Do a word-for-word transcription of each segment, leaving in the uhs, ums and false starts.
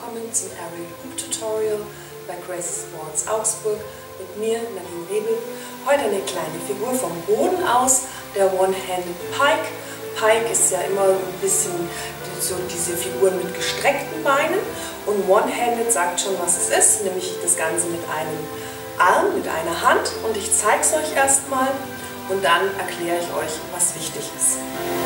willkommen zum Aerial Hoop Tutorial bei Crazy Sports Augsburg mit mir, Nadine Rebel. Heute eine kleine Figur vom Boden aus, der One-Handed Pike. Pike ist ja immer ein bisschen so diese Figuren mit gestreckten Beinen und One-Handed sagt schon, was es ist, nämlich das Ganze mit einem Arm, mit einer Hand, und ich zeige es euch erstmal und dann erkläre ich euch, was wichtig ist.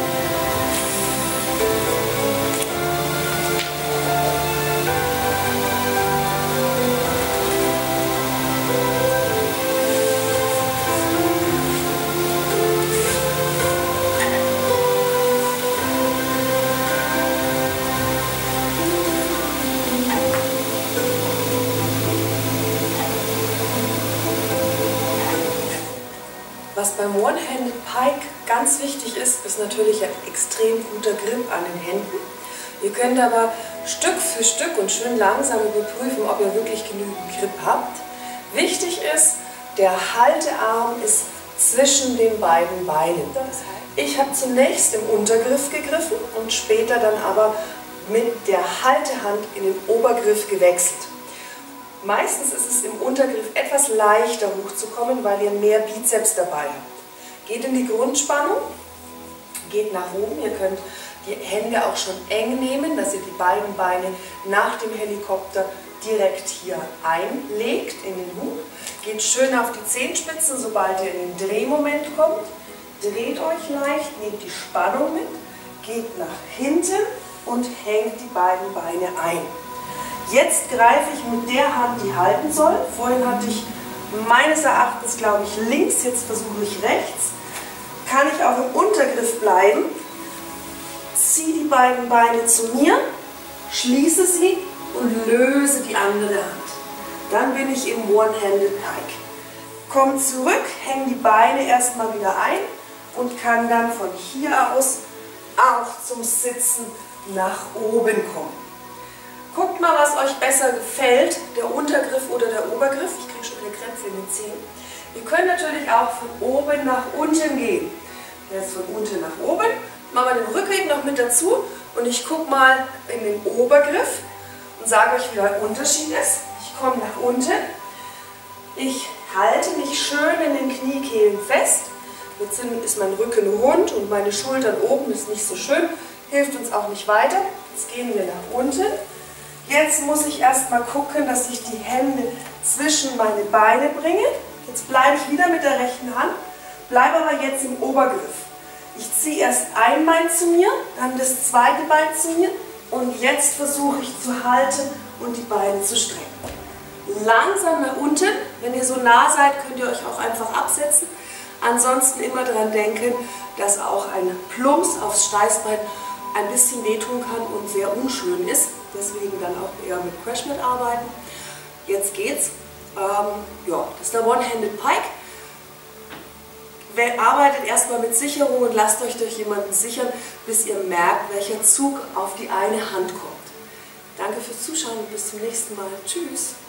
Was beim One-Handed Pike ganz wichtig ist, ist natürlich ein extrem guter Grip an den Händen. Ihr könnt aber Stück für Stück und schön langsam überprüfen, ob ihr wirklich genügend Grip habt. Wichtig ist, der Haltearm ist zwischen den beiden Beinen. Ich habe zunächst im Untergriff gegriffen und später dann aber mit der Haltehand in den Obergriff gewechselt. Meistens ist es im Untergriff etwas leichter hochzukommen, weil ihr mehr Bizeps dabei habt. Geht in die Grundspannung, geht nach oben. Ihr könnt die Hände auch schon eng nehmen, dass ihr die beiden Beine nach dem Helikopter direkt hier einlegt in den Hub. Geht schön auf die Zehenspitzen, sobald ihr in den Drehmoment kommt. Dreht euch leicht, nehmt die Spannung mit, geht nach hinten und hängt die beiden Beine ein. Jetzt greife ich mit der Hand, die halten soll. Vorhin hatte ich meines Erachtens, glaube ich, links, jetzt versuche ich rechts. Kann ich auch im Untergriff bleiben, ziehe die beiden Beine zu mir, schließe sie und löse die andere Hand. Dann bin ich im One-Handed Pike. Komme zurück, hänge die Beine erstmal wieder ein und kann dann von hier aus auch zum Sitzen nach oben kommen. Guckt mal, was euch besser gefällt, der Untergriff oder der Obergriff. Ich kriege schon wieder Krämpfe in den Zehen. Ihr könnt natürlich auch von oben nach unten gehen. Jetzt von unten nach oben. Machen wir den Rückweg noch mit dazu und ich gucke mal in den Obergriff und sage euch, wie der Unterschied ist. Ich komme nach unten. Ich halte mich schön in den Kniekehlen fest. Jetzt ist mein Rücken rund und meine Schultern oben, ist nicht so schön. Hilft uns auch nicht weiter. Jetzt gehen wir nach unten. Jetzt muss ich erstmal gucken, dass ich die Hände zwischen meine Beine bringe. Jetzt bleibe ich wieder mit der rechten Hand, bleibe aber jetzt im Obergriff. Ich ziehe erst ein Bein zu mir, dann das zweite Bein zu mir und jetzt versuche ich zu halten und die Beine zu strecken. Langsam nach unten, wenn ihr so nah seid, könnt ihr euch auch einfach absetzen. Ansonsten immer daran denken, dass auch ein Plumps aufs Steißbein ein bisschen wehtun kann und sehr unschön ist. Deswegen dann auch eher mit Crashmat arbeiten. Jetzt geht's. Ähm, ja, das ist der One-Handed Pike. Arbeitet erstmal mit Sicherung und lasst euch durch jemanden sichern, bis ihr merkt, welcher Zug auf die eine Hand kommt. Danke fürs Zuschauen und bis zum nächsten Mal. Tschüss!